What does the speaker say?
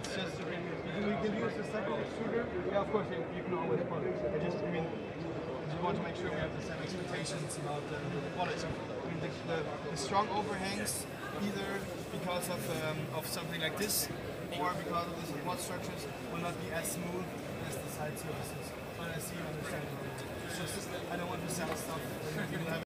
it's just we can use the second extruder. Yeah, of course you can always put it. I mean, just want to make sure we have the same expectations about the quality. I mean, the strong overhangs either because of something like this or because of the support structures will not be as smooth as the side surfaces. But I see you understand. It's just I don't want to sell stuff when people have